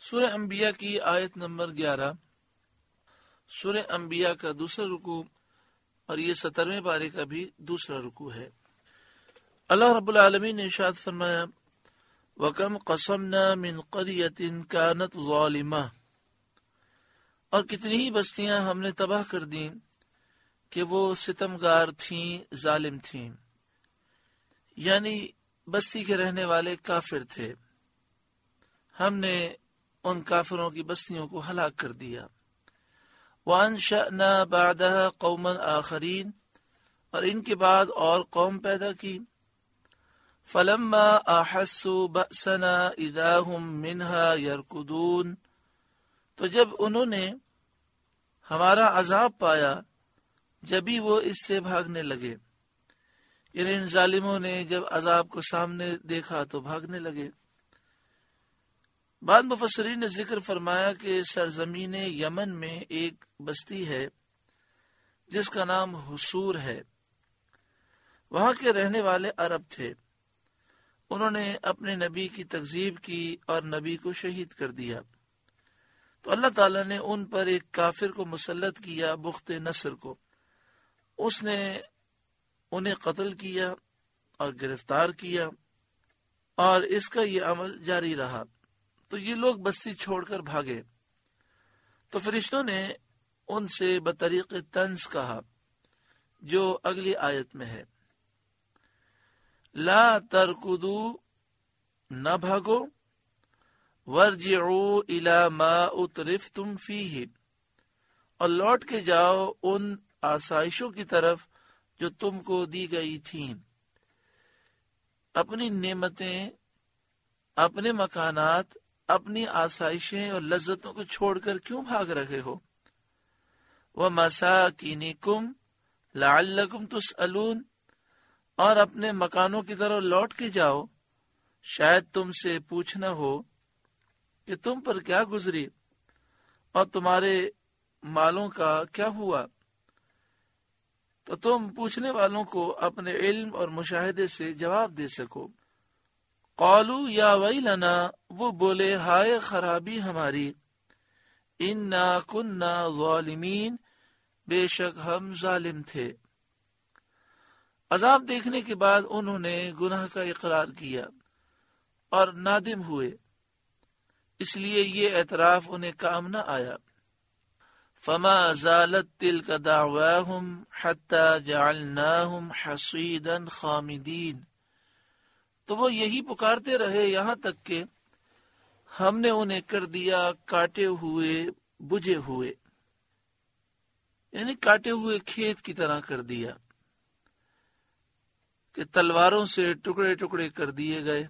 سورہ انبیاء کی آیت نمبر 11۔ سورہ انبیاء کا دوسرا رکوع اور یہ 17ویں پارے کا بھی دوسرا رکوع ہے۔ اللہ رب العالمین نے ارشاد فرمایا وَكَمْ قَصَمْنَا مِنْ قَرْيَةٍ كَانَتْ ظَالِمَةً، اور کتنی ہی بستیاں ہم نے تباہ کر دیں کہ وہ ستمگار تھیں، ظالم تھیں، یعنی بستی کے رہنے والے کافر تھے، ہم نے ان کافروں کی بستیوں کو ہلاک کر دیا۔ وَأَنشَأْنَا بَعْدَهَا قَوْمًا آخَرِينَ، اور ان کے بعد اور قوم پیدا کی۔ فَلَمَّا أَحَسُّوا بَأْسَنَا إِذَا هُمْ مِنْهَا يَرْكُضُونَ، تو جب انہوں نے ہمارا عذاب پایا جبھی وہ اس سے بھاگنے لگے، یعنی ان ظالموں نے جب عذاب کو سامنے دیکھا تو بھاگنے لگے۔ بعض مفسرین نے ذکر فرمایا کہ سرزمین یمن میں ایک بستی ہے جس کا نام حصور ہے، وہاں کے رہنے والے عرب تھے، انہوں نے اپنے نبی کی تکذیب کی اور نبی کو شہید کر دیا، تو اللہ تعالیٰ نے ان پر ایک کافر کو مسلط کیا، بخت نصر کو، اس نے انہیں قتل کیا اور گرفتار کیا، اور اس کا یہ عمل جاری رہا، تو یہ لوگ بستی چھوڑ کر بھاگے، تو فرشتوں نے ان سے بطریق طنز کہا جو اگلی آیت میں ہے، لا ترکدو، نہ بھاگو، وارجعوا الی ما اترفتم فیہ، اور لوٹ کے جاؤ ان آسائشوں کی طرف جو تم کو دی گئی تھیں، اپنی نعمتیں، اپنے مکانات، اپنی آسائشیں اور لذتوں کو چھوڑ کر کیوں بھاگ رہے ہو؟ وَمَسَاكِنِكُمْ لَعَلَّكُمْ تُسْأَلُونَ، اور اپنے مکانوں کی طرف لوٹ کے جاؤ، شاید تم سے پوچھنا ہو کہ تم پر کیا گزری اور تمہارے مالوں کا کیا ہوا، تو تم پوچھنے والوں کو اپنے علم اور مشاہدے سے جواب دے سکو۔ قالوا یا ویلنا، وہ بولے ہائے خرابی ہماری، انا کننا ظالمین، بے شک ہم ظالم تھے۔ عذاب دیکھنے کے بعد انہوں نے گناہ کا اقرار کیا اور نادم ہوئے، اس لیے یہ اعتراف انہیں کام نہ آیا۔ فما زالت تلک دعواہم حتی جعلناہم حصیدا خامدین، تو وہ یہی پکارتے رہے یہاں تک کہ ہم نے انہیں کر دیا کاٹے ہوئے، بجھے ہوئے، یعنی کاٹے ہوئے کھیت کی طرح کر دیا کہ تلواروں سے ٹکڑے ٹکڑے کر دیے گئے۔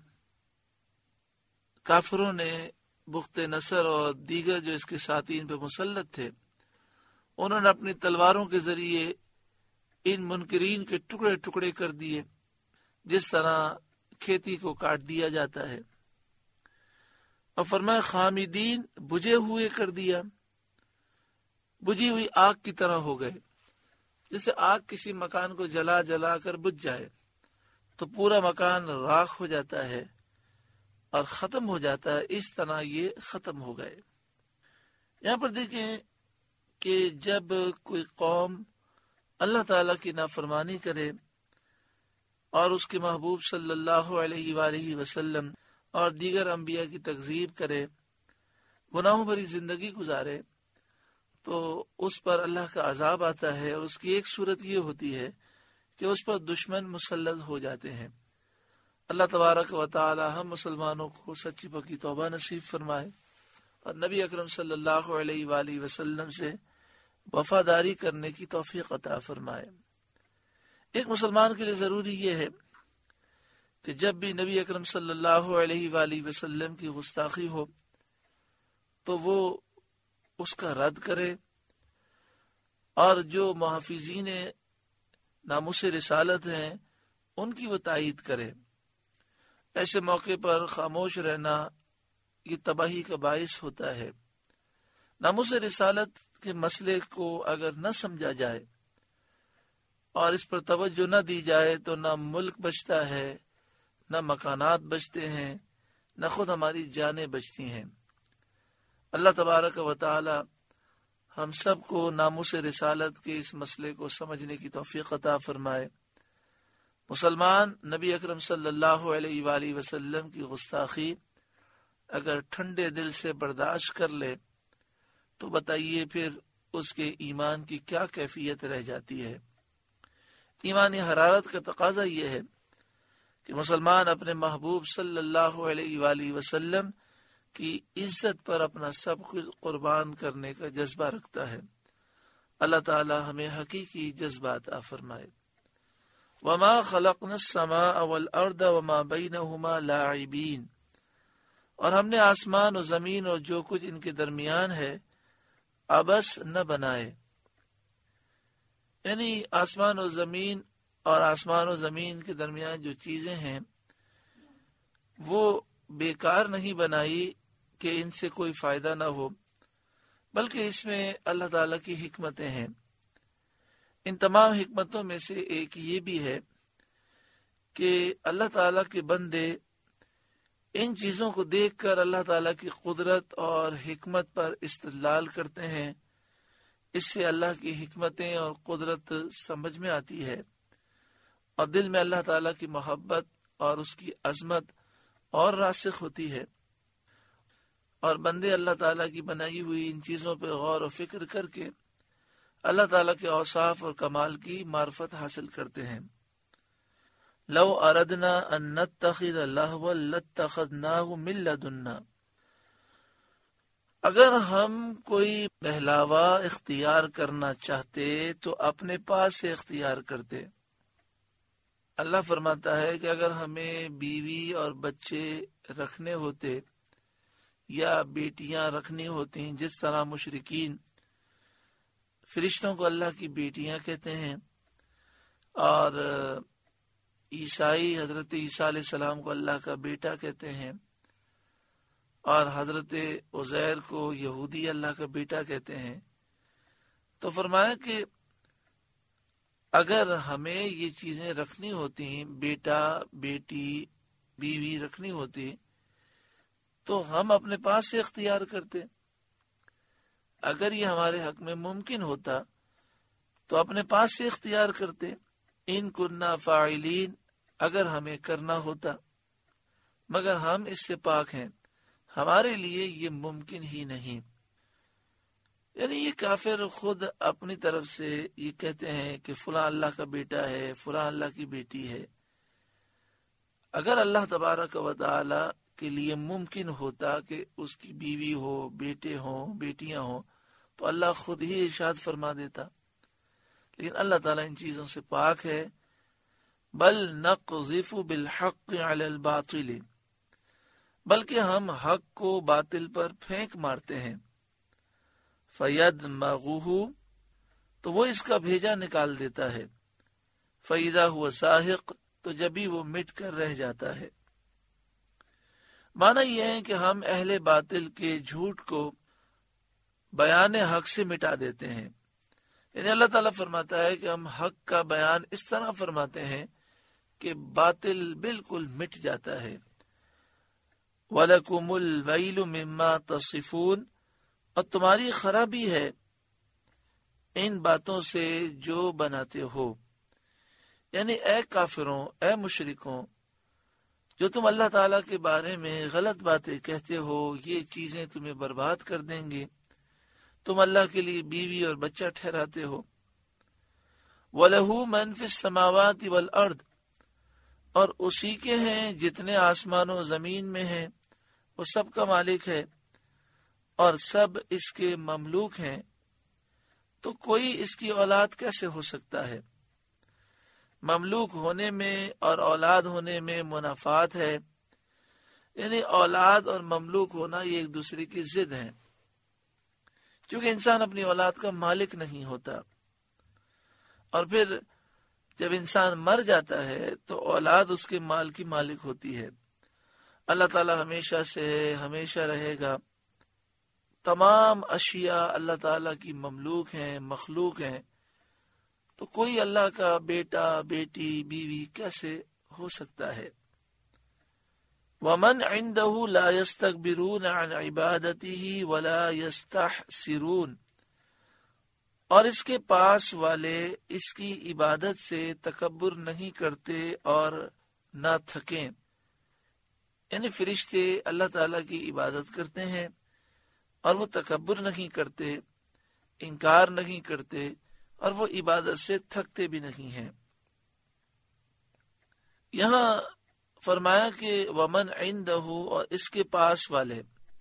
کافروں نے بخت نصر اور دیگر جو اس کے ساتھین پہ مسلط تھے، انہوں نے اپنی تلواروں کے ذریعے ان منکرین کے ٹکڑے ٹکڑے کر دیے، جس طرح کھیتی کو کاٹ دیا جاتا ہے، اور فرمایا خامدین، بجھے ہوئے کر دیا، بجھی ہوئی آگ کی طرح ہو گئے۔ جیسے آگ کسی مکان کو جلا جلا کر بجھ جائے تو پورا مکان راکھ ہو جاتا ہے اور ختم ہو جاتا ہے، اس طرح یہ ختم ہو گئے۔ یہاں پر دیکھیں کہ جب کوئی قوم اللہ تعالیٰ کی نافرمانی کرے اور اس کے محبوب صلی اللہ علیہ وآلہ وسلم اور دیگر انبیاء کی تکذیب کرے، گناہوں بھری زندگی گزارے، تو اس پر اللہ کا عذاب آتا ہے، اور اس کی ایک صورت یہ ہوتی ہے کہ اس پر دشمن مسلط ہو جاتے ہیں۔ اللہ تبارک و تعالی ہم مسلمانوں کو سچی پکی توبہ نصیب فرمائے اور نبی اکرم صلی اللہ علیہ وآلہ وسلم سے وفاداری کرنے کی توفیق عطا فرمائے۔ ایک مسلمان کے لیے ضروری یہ ہے کہ جب بھی نبی اکرم صلی اللہ علیہ وآلہ وسلم کی گستاخی ہو تو وہ اس کا رد کرے، اور جو محافظین ناموس رسالت ہیں ان کی وہ تائید کرے۔ ایسے موقع پر خاموش رہنا یہ تباہی کا باعث ہوتا ہے۔ ناموس رسالت کے مسئلے کو اگر نہ سمجھا جائے اور اس پر توجہ نہ دی جائے تو نہ ملک بچتا ہے، نہ مکانات بچتے ہیں، نہ خود ہماری جانیں بچتی ہیں۔ اللہ تبارک و تعالی ہم سب کو ناموس رسالت کے اس مسئلے کو سمجھنے کی توفیق عطا فرمائے۔ مسلمان نبی اکرم صلی اللہ علیہ وآلہ وسلم کی گستاخی اگر ٹھنڈے دل سے برداشت کر لے تو بتائیے پھر اس کے ایمان کی کیا کیفیت رہ جاتی ہے۔ ایمانی حرارت کا تقاضا یہ ہے کہ مسلمان اپنے محبوب صلی اللہ علیہ وآلہ وسلم کی عزت پر اپنا سب کچھ قربان کرنے کا جذبہ رکھتا ہے۔ اللہ تعالی ہمیں حقیقی جذبہ عطا فرمائے۔ وما خلقنا السماء والارض وما بینہما لاعبین، اور ہم نے آسمان و زمین اور جو کچھ ان کے درمیان ہے عبث نہ بنائے، یعنی آسمان و زمین اور آسمان و زمین کے درمیان جو چیزیں ہیں وہ بیکار نہیں بنائی کہ ان سے کوئی فائدہ نہ ہو، بلکہ اس میں اللہ تعالیٰ کی حکمتیں ہیں۔ ان تمام حکمتوں میں سے ایک یہ بھی ہے کہ اللہ تعالیٰ کے بندے ان چیزوں کو دیکھ کر اللہ تعالیٰ کی قدرت اور حکمت پر استدلال کرتے ہیں۔ اس سے اللہ کی حکمتیں اور قدرت سمجھ میں آتی ہے اور دل میں اللہ تعالیٰ کی محبت اور اس کی عظمت اور راسخ ہوتی ہے، اور بندے اللہ تعالیٰ کی بنائی ہوئی ان چیزوں پہ غور و فکر کر کے اللہ تعالیٰ کے اوصاف اور کمال کی معرفت حاصل کرتے ہیں۔ لو اردنا ان نتخذ لہوا لاتخذناہ من لدنا، اگر ہم کوئی بہلاوا اختیار کرنا چاہتے تو اپنے پاس سے اختیار کرتے۔ اللہ فرماتا ہے کہ اگر ہمیں بیوی اور بچے رکھنے ہوتے یا بیٹیاں رکھنی ہوتی، جس طرح مشرکین فرشتوں کو اللہ کی بیٹیاں کہتے ہیں اور عیسائی حضرت عیسیٰ علیہ السلام کو اللہ کا بیٹا کہتے ہیں، اور حضرت عزیر کو یہودی اللہ کا بیٹا کہتے ہیں، تو فرمایا کہ اگر ہمیں یہ چیزیں رکھنی ہوتی، بیٹا بیٹی بیوی رکھنی ہوتی، تو ہم اپنے پاس سے اختیار کرتے۔ اگر یہ ہمارے حق میں ممکن ہوتا تو اپنے پاس سے اختیار کرتے۔ ان کننا فاعلین، اگر ہمیں کرنا ہوتا، مگر ہم اس سے پاک ہیں، ہمارے لیے یہ ممکن ہی نہیں۔ یعنی یہ کافر خود اپنی طرف سے یہ کہتے ہیں کہ فلاں اللہ کا بیٹا ہے، فلاں اللہ کی بیٹی ہے۔ اگر اللہ تبارک و تعالی کے لیے ممکن ہوتا کہ اس کی بیوی ہو، بیٹے ہوں، بیٹیاں ہوں، تو اللہ خود ہی ارشاد فرما دیتا، لیکن اللہ تعالیٰ ان چیزوں سے پاک ہے۔ بل نقذف بالحق علی الباطل، بلکہ ہم حق کو باطل پر پھینک مارتے ہیں۔ فیدمغہ، تو وہ اس کا بھیجا نکال دیتا ہے۔ فاذا هو زاہق، تو جبھی وہ مٹ کر رہ جاتا ہے۔ معنی یہ ہے کہ ہم اہل باطل کے جھوٹ کو بیان حق سے مٹا دیتے ہیں۔ یعنی اللہ تعالیٰ فرماتا ہے کہ ہم حق کا بیان اس طرح فرماتے ہیں کہ باطل بالکل مٹ جاتا ہے۔ وَلَكُمُ الْوَيْلُ مِمَّا تَصِفُونَ، اور تمہاری خرابی ہے ان باتوں سے جو بناتے ہو۔ یعنی اے کافروں، اے مشرکوں، جو تم اللہ تعالیٰ کے بارے میں غلط باتیں کہتے ہو، یہ چیزیں تمہیں برباد کر دیں گے۔ تم اللہ کے لیے بیوی اور بچہ ٹھہراتے ہو۔ وَلَهُ مَن فِي السَّمَاوَاتِ وَالْأَرْضِ، اور اسی کے ہیں جتنے آسمان و زمین میں ہیں، وہ سب کا مالک ہے اور سب اس کے مملوک ہیں، تو کوئی اس کی اولاد کیسے ہو سکتا ہے؟ مملوک ہونے میں اور اولاد ہونے میں منافات ہے، یعنی اولاد اور مملوک ہونا یہ ایک دوسرے کی ضد ہیں، چونکہ انسان اپنی اولاد کا مالک نہیں ہوتا، اور پھر جب انسان مر جاتا ہے تو اولاد اس کے مال کی مالک ہوتی ہے۔ اللہ تعالیٰ ہمیشہ سے ہے، ہمیشہ رہے گا۔ تمام اشیاء اللہ تعالیٰ کی مملوک ہیں، مخلوق ہیں، تو کوئی اللہ کا بیٹا، بیٹی، بیوی کیسے ہو سکتا ہے؟ ومن عنده لا يستكبرون عن عبادته ولا يستحسرون، اور اس کے پاس والے اس کی عبادت سے تکبر نہیں کرتے اور نہ تھکیں. یعنی فرشتے اللہ تعالیٰ کی عبادت کرتے ہیں اور وہ تکبر نہیں کرتے، انکار نہیں کرتے، اور وہ عبادت سے تھکتے بھی نہیں ہیں. یہاں فرمایا کہ ومن عنده، اور اس کے پاس والے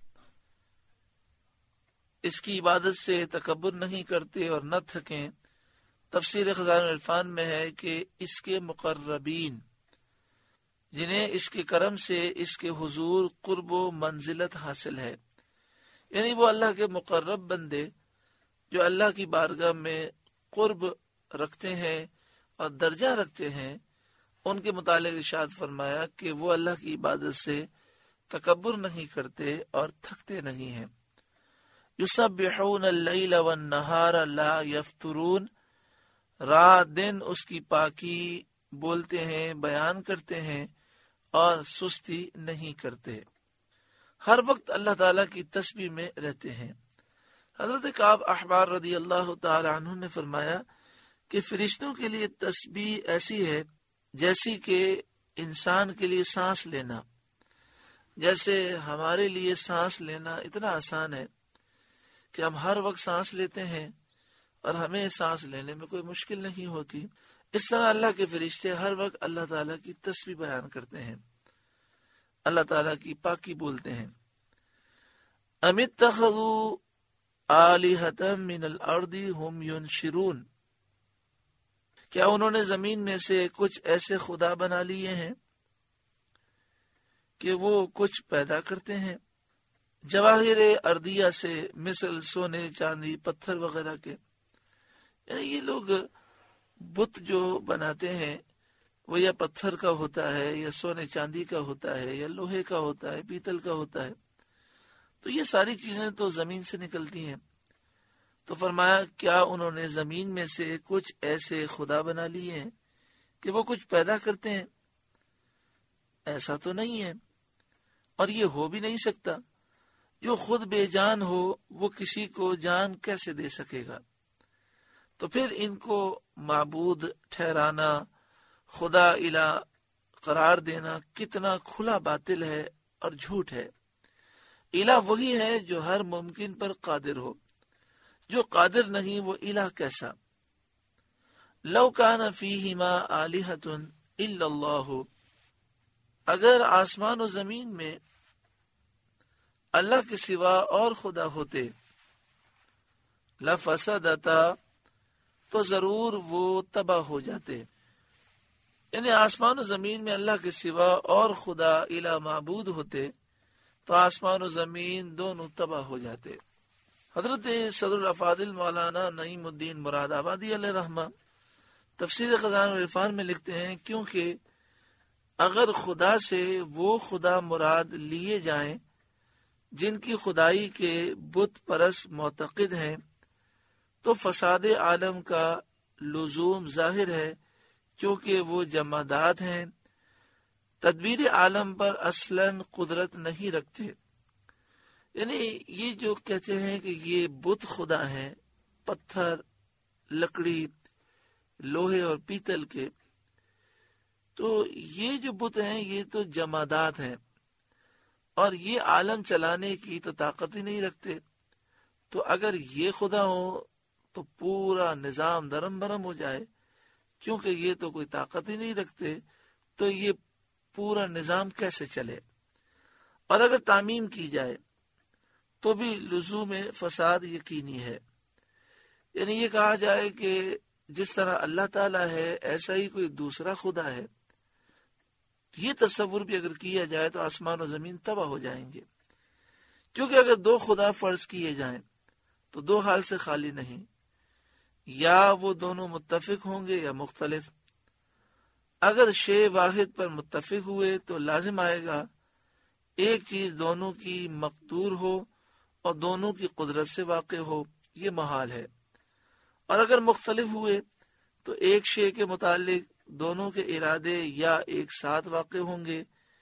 اس کی عبادت سے تکبر نہیں کرتے اور نہ تھکیں. تفسیر خزائن العرفان میں ہے کہ اس کے مقربین، جنہیں اس کے کرم سے اس کے حضور قرب و منزلت حاصل ہے، یعنی وہ اللہ کے مقرب بندے جو اللہ کی بارگاہ میں قرب رکھتے ہیں اور درجہ رکھتے ہیں، ان کے متعلق ارشاد فرمایا کہ وہ اللہ کی عبادت سے تکبر نہیں کرتے اور تھکتے نہیں ہیں. یسبحون اللیل والنہار لا یفترون، رات دن اس کی پاکی بولتے ہیں، بیان کرتے ہیں اور سستی نہیں کرتے، ہر وقت اللہ تعالیٰ کی تسبیح میں رہتے ہیں. حضرت کعب احبار رضی اللہ تعالی عنہ نے فرمایا کہ فرشتوں کے لیے تسبیح ایسی ہے جیسی کہ انسان کے لیے سانس لینا. جیسے ہمارے لیے سانس لینا اتنا آسان ہے کہ ہم ہر وقت سانس لیتے ہیں اور ہمیں سانس لینے میں کوئی مشکل نہیں ہوتی، اس طرح اللہ کے فرشتے ہر وقت اللہ تعالیٰ کی تسبیح بیان کرتے ہیں، اللہ تعالیٰ کی پاکی بولتے ہیں. ام اتخذوا آلہۃ من الارض ہم ینشرون، کیا انہوں نے زمین میں سے کچھ ایسے خدا بنا لیے ہیں کہ وہ کچھ پیدا کرتے ہیں، جواہر اردیہ سے، مثل سونے، چاندی، پتھر وغیرہ کے. یعنی یہ لوگ بت جو بناتے ہیں وہ یا پتھر کا ہوتا ہے یا سونے چاندی کا ہوتا ہے یا لوہے کا ہوتا ہے، پیتل کا ہوتا ہے، تو یہ ساری چیزیں تو زمین سے نکلتی ہیں. تو فرمایا کیا انہوں نے زمین میں سے کچھ ایسے خدا بنا لیے ہیں کہ وہ کچھ پیدا کرتے ہیں؟ ایسا تو نہیں ہے، اور یہ ہو بھی نہیں سکتا. جو خود بے جان ہو وہ کسی کو جان کیسے دے سکے گا؟ تو پھر ان کو معبود ٹھہرانا، خدا الہ قرار دینا کتنا کھلا باطل ہے اور جھوٹ ہے. الہ وہی ہے جو ہر ممکن پر قادر ہو، جو قادر نہیں وہ الہ کیسا؟ لو کان فیہما آلہۃ الا اللہ، اگر آسمان و زمین میں اللہ کے سوا اور خدا ہوتے، لفسدتا، تو ضرور وہ تباہ ہو جاتے. یعنی آسمان و زمین میں اللہ کے سوا اور خدا الہ معبود ہوتے تو آسمان و زمین دونوں تباہ ہو جاتے. حضرت صدر الافاضل مولانا نعیم الدین مراد آبادی علیہ رحمہ تفسیر خزائن العرفان میں لکھتے ہیں، کیونکہ اگر خدا سے وہ خدا مراد لیے جائیں جن کی خدائی کے بت پرست معتقد ہیں تو فساد عالم کا لزوم ظاہر ہے، کیونکہ وہ جمادات ہیں، تدبیر عالم پر اصلاً قدرت نہیں رکھتے. یعنی یہ جو کہتے ہیں کہ یہ بت خدا ہیں، پتھر، لکڑی، لوہے اور پیتل کے، تو یہ جو بت ہیں یہ تو جمادات ہیں اور یہ عالم چلانے کی تو طاقت ہی نہیں رکھتے. تو اگر یہ خدا ہو تو پورا نظام درم برم ہو جائے، کیونکہ یہ تو کوئی طاقت ہی نہیں رکھتے، تو یہ پورا نظام کیسے چلے؟ اور اگر تعمیم کی جائے تو بھی لزوم فساد یقینی ہے. یعنی یہ کہا جائے کہ جس طرح اللہ تعالیٰ ہے ایسا ہی کوئی دوسرا خدا ہے، یہ تصور بھی اگر کیا جائے تو آسمان و زمین تباہ ہو جائیں گے. کیونکہ اگر دو خدا فرض کیے جائیں تو دو حال سے خالی نہیں، یا وہ دونوں متفق ہوں گے یا مختلف. اگر شے واحد پر متفق ہوئے تو لازم آئے گا ایک چیز دونوں کی مقدور ہو اور دونوں کی قدرت سے واقع ہو، یہ محال ہے. اور اگر مختلف ہوئے تو ایک شے کے متعلق دونوں کے ارادے یا ایک ساتھ واقع ہوں گے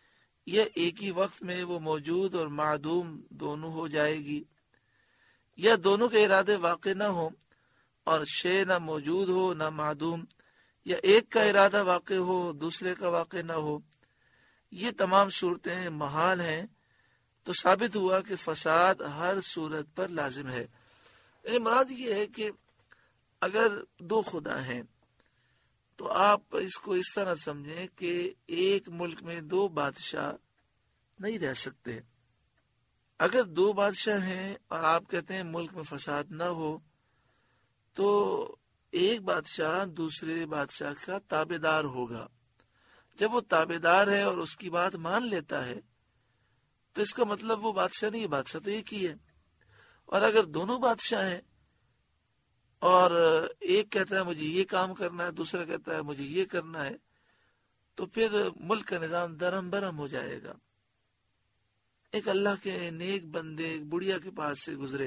یا ایک ہی وقت میں وہ موجود اور معدوم دونوں ہو جائے گی، یا دونوں کے ارادے واقع نہ ہو اور شے نہ موجود ہو نہ معدوم، یا ایک کا ارادہ واقع ہو دوسرے کا واقع نہ ہو، یہ تمام صورتیں محال ہیں، تو ثابت ہوا کہ فساد ہر صورت پر لازم ہے۔ یعنی مراد یہ ہے کہ اگر دو خدا ہیں تو آپ اس کو اس طرح سمجھیں کہ ایک ملک میں دو بادشاہ نہیں رہ سکتے۔ اگر دو بادشاہ ہیں اور آپ کہتے ہیں ملک میں فساد نہ ہو، تو ایک بادشاہ دوسرے بادشاہ کا تابع دار ہوگا۔ جب وہ تابع دار ہے اور اس کی بات مان لیتا ہے تو اس کا مطلب وہ بادشاہ نہیں ہے، بادشاہ تو ایک ہی ہے۔ اور اگر دونوں بادشاہ ہیں اور ایک کہتا ہے مجھے یہ کام کرنا ہے، دوسرا کہتا ہے مجھے یہ کرنا ہے، تو پھر ملک کا نظام درہم برہم ہو جائے گا۔ ایک اللہ کے نیک بندے ایک بڑھیا کے پاس سے گزرے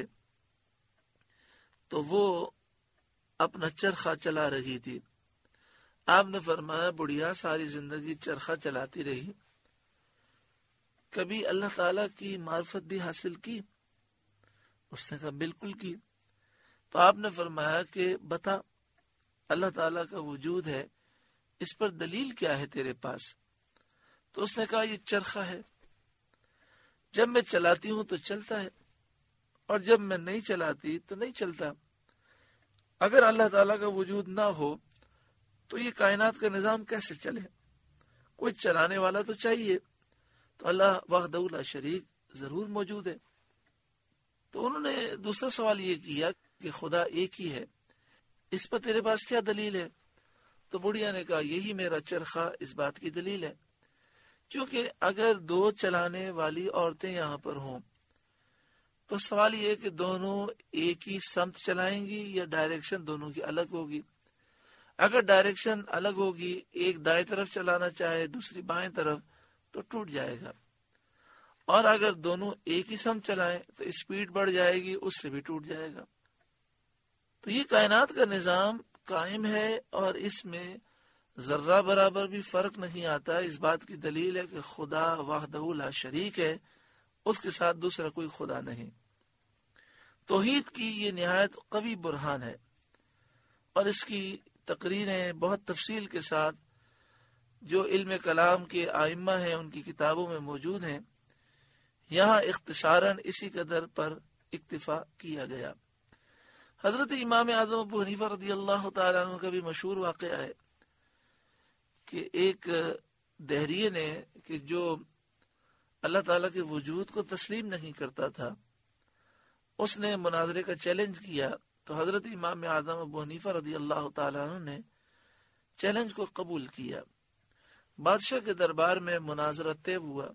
تو وہ اپنا چرخہ چلا رہی تھی۔ آپ نے فرمایا بڑھیا ساری زندگی چرخہ چلاتی رہی، کبھی اللہ تعالیٰ کی معرفت بھی حاصل کی؟ اس نے کہا بالکل کی۔ تو آپ نے فرمایا کہ بتا اللہ تعالیٰ کا وجود ہے، اس پر دلیل کیا ہے تیرے پاس؟ تو اس نے کہا یہ چرخہ ہے، جب میں چلاتی ہوں تو چلتا ہے اور جب میں نہیں چلاتی تو نہیں چلتا۔ اگر اللہ تعالیٰ کا وجود نہ ہو تو یہ کائنات کا نظام کیسے چلے؟ کوئی چلانے والا تو چاہیے، تو اللہ وحدہ لا شریک ضرور موجود ہے۔ تو انہوں نے دوسرا سوال یہ کیا کہ خدا ایک ہی ہے، اس پر تیرے پاس کیا دلیل ہے؟ تو بڑھیا نے کہا یہی میرا چرخہ اس بات کی دلیل ہے، کیونکہ اگر دو چلانے والی عورتیں یہاں پر ہوں تو سوال یہ ہے کہ دونوں ایک ہی سمت چلائیں گی یا ڈائریکشن دونوں کی الگ ہوگی؟ اگر ڈائریکشن الگ ہوگی، ایک دائیں طرف چلانا چاہے دوسری بائیں طرف، تو ٹوٹ جائے گا، اور اگر دونوں ایک ہی سمت چلائیں تو اسپیڈ بڑھ جائے گی، اس سے بھی ٹوٹ جائے گا۔ تو یہ کائنات کا نظام قائم ہے اور اس میں ذرہ برابر بھی فرق نہیں آتا۔ اس بات کی دلیل ہے کہ خدا وحدہ لا شریک ہے، اس کے ساتھ دوسرا کوئی خدا نہیں۔ توحید کی یہ نہایت قوی برہان ہے، اور اس کی تقریریں بہت تفصیل کے ساتھ جو علم کلام کے ائمہ ہیں ان کی کتابوں میں موجود ہیں۔ یہاں اختصاراً اسی قدر پر اکتفا کیا گیا۔ حضرت امام اعظم ابو حنیفہ رضی اللہ تعالیٰ عنہ کا بھی مشہور واقعہ ہے کہ ایک دہریے نے کہ جو اللہ تعالیٰ کے وجود کو تسلیم نہیں کرتا تھا، اس نے مناظرے کا چیلنج کیا، تو حضرت امام اعظم ابو حنیفہ رضی اللہ تعالیٰ عنہ نے چیلنج کو قبول کیا۔ بادشاہ کے دربار میں مناظرہ طے ہوا،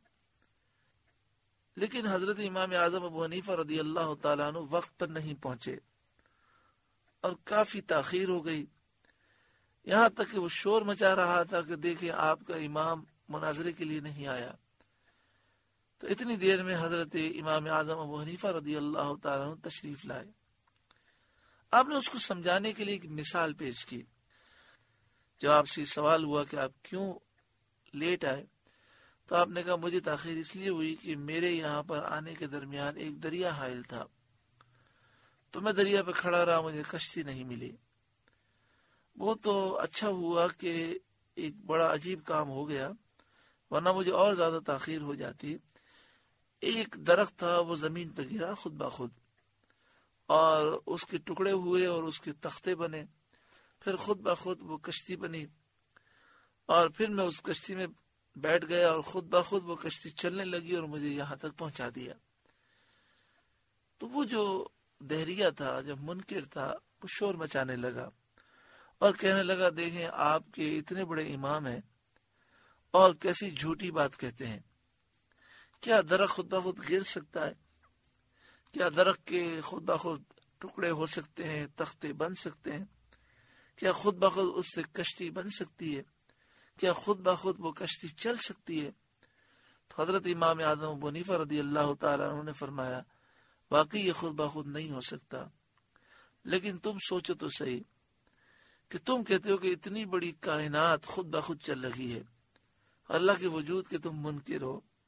لیکن حضرت امام اعظم ابو حنیفہ رضی اللہ تعالیٰ عنہ وقت پر نہیں پہنچے اور کافی تاخیر ہو گئی، یہاں تک کہ وہ شور مچا رہا تھا کہ دیکھیں آپ کا امام مناظرے کے لیے نہیں آیا۔ تو اتنی دیر میں حضرت امام اعظم ابو حنیفہ رضی اللہ تعالیٰ عنہ تشریف لائے۔ آپ نے اس کو سمجھانے کے لیے ایک مثال پیش کی۔ جب آپ سے سوال ہوا کہ آپ کیوں لیٹ آئے، تو آپ نے کہا مجھے تاخیر اس لیے ہوئی کہ میرے یہاں پر آنے کے درمیان ایک دریا حائل تھا، تو میں دریا پہ کھڑا رہا، مجھے کشتی نہیں ملی۔ وہ تو اچھا ہوا کہ ایک بڑا عجیب کام ہو گیا، ورنہ مجھے اور زیادہ تاخیر ہو جاتی۔ ایک درخت تھا، وہ زمین پہ گرا خود بخود، اور اس کے ٹکڑے ہوئے اور اس کے تختے بنے، پھر خود بخود وہ کشتی بنی، اور پھر میں اس کشتی میں بیٹھ گیا اور خود بخود وہ کشتی چلنے لگی اور مجھے یہاں تک پہنچا دیا۔ تو وہ جو دہریہ تھا، جب منکر تھا، وہ شور مچانے لگا اور کہنے لگا دیکھیں آپ کے اتنے بڑے امام ہیں اور کیسی جھوٹی بات کہتے ہیں۔ کیا درخت خود بخود گر سکتا ہے؟ کیا درخت کے خود بخود ٹکڑے ہو سکتے ہیں، تختے بن سکتے ہیں؟ کیا خود بخود اس سے کشتی بن سکتی ہے؟ کیا خود بخود وہ کشتی چل سکتی ہے؟ تو حضرت امام اعظم ابو حنیفہ رضی اللہ تعالیٰ عنہ نے فرمایا واقعی یہ خود بخود نہیں ہو سکتا، لیکن تم سوچو تو صحیح کہ تم کہتے ہو کہ اتنی بڑی کائنات خود بخود چل رہی ہے، اللہ کے وجود کے تم منکر ہو،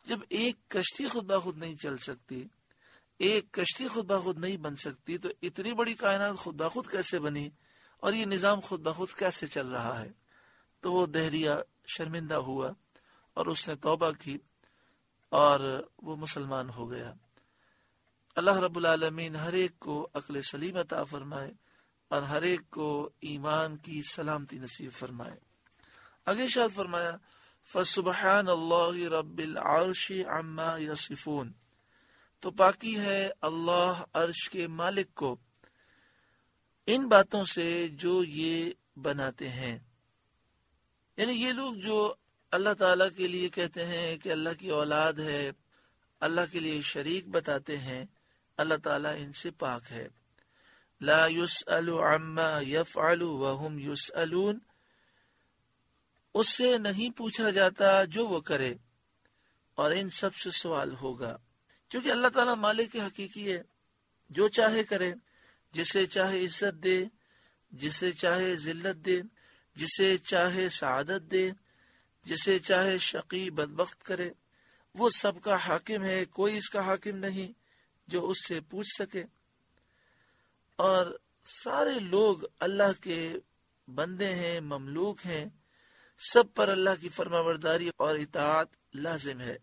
جب ایک کشتی خود بخود نہیں چل سکتی، ایک کشتی خود بخود نہیں بن سکتی، تو اتنی بڑی کائنات خود بخود کیسے بنی اور یہ نظام خود بخود کیسے چل رہا ہے؟ تو وہ دہریہ شرمندہ ہوا اور اس نے توبہ کی اور وہ مسلمان ہو گیا۔ اللہ رب العالمین ہر ایک کو عقل سلیم عطا فرمائے اور ہر ایک کو ایمان کی سلامتی نصیب فرمائے۔ آگے ارشاد فرمایا فسبحان اللہ رب العرش عما یصفون، تو پاکی ہے اللہ عرش کے مالک کو ان باتوں سے جو یہ بناتے ہیں۔ یعنی یہ لوگ جو اللہ تعالیٰ کے لیے کہتے ہیں کہ اللہ کی اولاد ہے، اللہ کے لیے شریک بتاتے ہیں، اللہ تعالیٰ ان سے پاک ہے۔ لا يسأل عما يفعل وهم يسألون، اس سے نہیں پوچھا جاتا جو وہ کرے اور ان سب سے سوال ہوگا، کیونکہ اللہ تعالیٰ مالک حقیقی ہے، جو چاہے کرے، جسے چاہے عزت دے، جسے چاہے ذلت دے، جسے چاہے سعادت دے، جسے چاہے شقی بدبخت کرے، وہ سب کا حاکم ہے، کوئی اس کا حاکم نہیں جو اس سے پوچھ سکے۔ اور سارے لوگ اللہ کے بندے ہیں، مملوک ہیں، سب پر اللہ کی فرمانبرداری اور اطاعت لازم ہے۔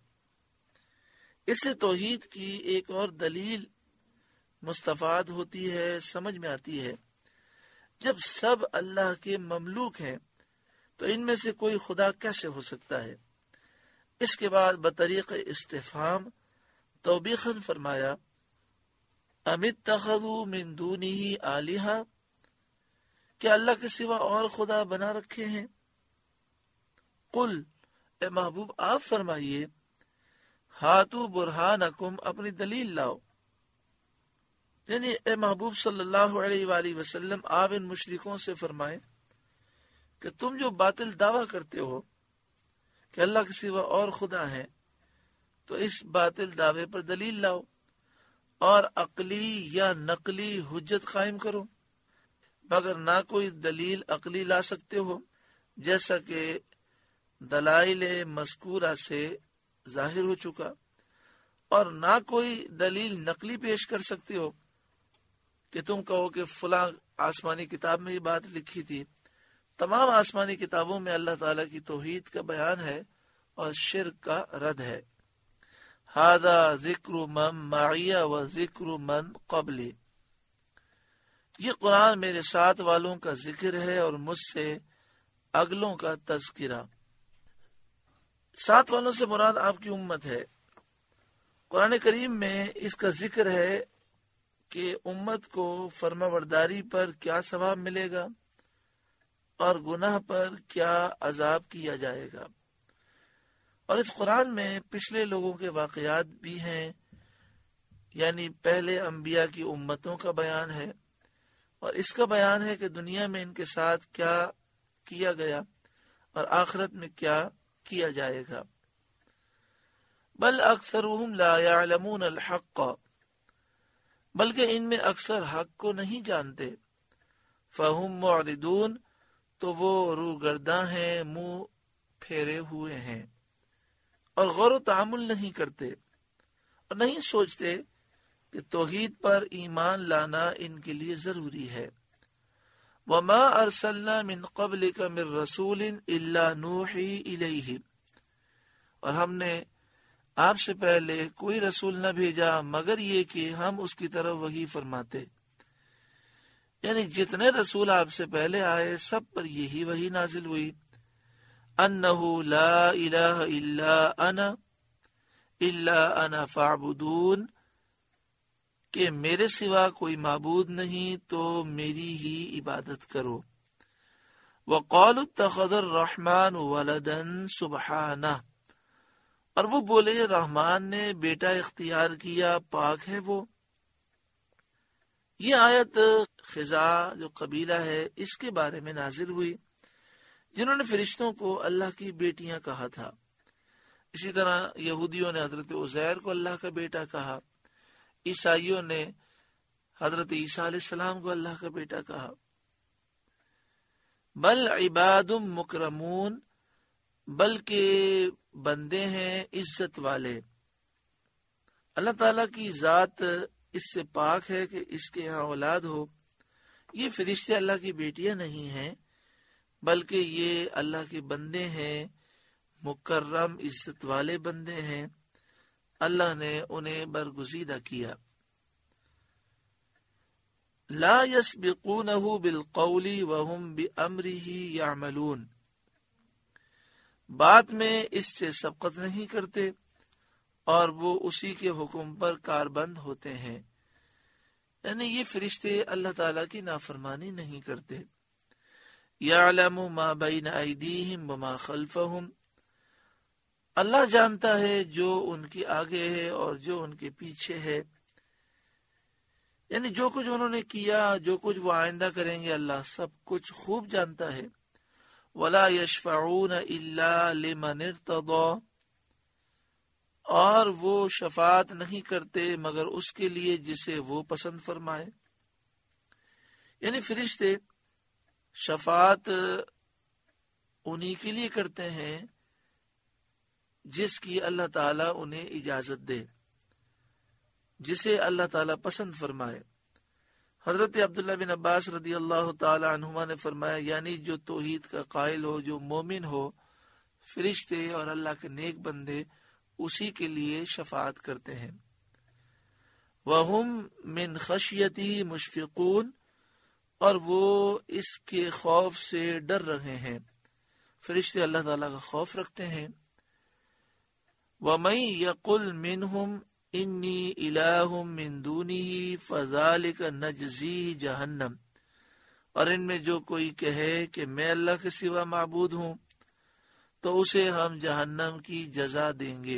اس سے توحید کی ایک اور دلیل مستفاد ہوتی ہے، سمجھ میں آتی ہے۔ جب سب اللہ کے مملوک ہیں تو ان میں سے کوئی خدا کیسے ہو سکتا ہے؟ اس کے بعد بطریق استفہام توبیخاً فرمایا ام اتخذوا من دونہ آلہہ، کیا اللہ کے سوا اور خدا بنا رکھے ہیں؟ قل، اے محبوب آپ فرمائیے، ہاتو برہانکم، اپنی دلیل لاؤ۔ یعنی اے محبوب صلی اللہ علیہ وآلہ وسلم، آپ ان مشرکوں سے فرمائیں کہ تم جو باطل دعویٰ کرتے ہو کہ اللہ کے سوا اور خدا ہیں، تو اس باطل دعوے پر دلیل لاؤ اور عقلی یا نقلی حجت قائم کرو۔ مگر نہ کوئی دلیل عقلی لا سکتے ہو، جیسا کہ دلائل مذکورہ سے ظاہر ہو چکا، اور نہ کوئی دلیل نقلی پیش کر سکتے ہو کہ تم کہو کہ فلاں آسمانی کتاب میں یہ بات لکھی تھی۔ تمام آسمانی کتابوں میں اللہ تعالیٰ کی توحید کا بیان ہے اور شرک کا رد ہے۔ ھذا ذکر من معی و ذکر من قبلی، یہ قرآن میرے ساتھ والوں کا ذکر ہے اور مجھ سے اگلوں کا تذکرہ۔ ساتھ والوں سے مراد آپ کی امت ہے۔ قرآن کریم میں اس کا ذکر ہے کہ امت کو فرما برداری پر کیا ثواب ملے گا اور گناہ پر کیا عذاب کیا جائے گا۔ اور اس قرآن میں پچھلے لوگوں کے واقعات بھی ہیں، یعنی پہلے انبیاء کی امتوں کا بیان ہے، اور اس کا بیان ہے کہ دنیا میں ان کے ساتھ کیا کیا گیا اور آخرت میں کیا کیا جائے گا۔ بل اکثرهم لا يعلمون الحق، بلکہ ان میں اکثر حق کو نہیں جانتے۔ فہم معرضون، تو وہ روگرداں ہیں، منہ پھیرے ہوئے ہیں، اور غور و تعامل نہیں کرتے اور نہیں سوچتے کہ توحید پر ایمان لانا ان کے لیے ضروری ہے۔ وما ارسلنا من قبلک من رسول الا نوحی الیہ، اور ہم نے آپ سے پہلے کوئی رسول نہ بھیجا مگر یہ کہ ہم اس کی طرف وحی فرماتے۔ یعنی جتنے رسول آپ سے پہلے آئے سب پر یہی وحی نازل ہوئی، انہ لا الہ الا انا فاعبدون، کہ میرے سوا کوئی معبود نہیں تو میری ہی عبادت کرو۔ وقالوا اتخذ الرحمن ولدا سبحانہ، اور وہ بولے رحمان نے بیٹا اختیار کیا، پاک ہے وہ۔ یہ آیت خزاع جو قبیلہ ہے اس کے بارے میں نازل ہوئی، جنہوں نے فرشتوں کو اللہ کی بیٹیاں کہا تھا۔ اسی طرح یہودیوں نے حضرت عزیر کو اللہ کا بیٹا کہا، عیسائیوں نے حضرت عیسیٰ علیہ السلام کو اللہ کا بیٹا کہا۔ بل عباد مکرمون، بلکہ بندے ہیں عزت والے. اللہ تعالیٰ کی ذات اس سے پاک ہے کہ اس کے ہاں اولاد ہو. یہ فرشتے اللہ کی بیٹیاں نہیں ہیں، بلکہ یہ اللہ کے بندے ہیں، مکرم عزت والے بندے ہیں. اللہ نے انہیں برگزیدہ کیا. لا يسبقونہ بالقول وهم بأمرہ یعملون. بات میں اس سے سبقت نہیں کرتے اور وہ اسی کے حکم پر کاربند ہوتے ہیں. یعنی یہ فرشتے اللہ تعالیٰ کی نافرمانی نہیں کرتے. یعلم ما بین ایدیہم وما خلفہم. اللہ جانتا ہے جو ان کے آگے ہے اور جو ان کے پیچھے ہے. یعنی جو کچھ انہوں نے کیا، جو کچھ وہ آئندہ کریں گے، اللہ سب کچھ خوب جانتا ہے. ولا یشفعون الا لمن ارتضی. اور وہ شفاعت نہیں کرتے مگر اس کے لیے جسے وہ پسند فرمائے. یعنی فرشتے شفاعت انہی کے لیے کرتے ہیں جس کی اللہ تعالیٰ انہیں اجازت دے، جسے اللہ تعالیٰ پسند فرمائے. حضرت عبداللہ بن عباس رضی اللہ تعالی عنہما نے فرمایا، یعنی جو توحید کا قائل ہو، جو مومن ہو، فرشتے اور اللہ کے نیک بندے اسی کے لیے شفاعت کرتے ہیں. وَهُمْ مِنْ خَشْيَتِهِ مُشْفِقُونَ. اور وہ اس کے خوف سے ڈر رہے ہیں. فرشتے اللہ تعالیٰ کا خوف رکھتے ہیں. وَمَن يَقُلْ مِنْهُمْ إِنِّي إِلَٰهٌ مِّن دُونِهِ فَذَلِكَ نَجْزِيهِ جَهَنَّمَ. اور ان میں جو کوئی کہے کہ میں اللہ کے سوا معبود ہوں تو اسے ہم جہنم کی جزا دیں گے.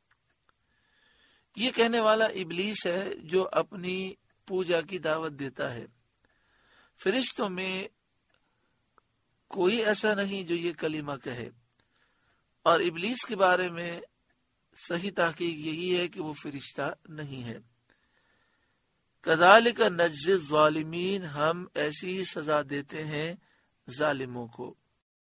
یہ کہنے والا ابلیس ہے جو اپنی پوجا کی دعوت دیتا ہے. فرشتوں میں کوئی ایسا نہیں جو یہ کلمہ کہے، اور ابلیس کے بارے میں صحیح تحقیق یہی ہے کہ وہ فرشتہ نہیں ہے. کذالک نجزی الظالمین. ہم ایسی ہی سزا دیتے ہیں ظالموں کو.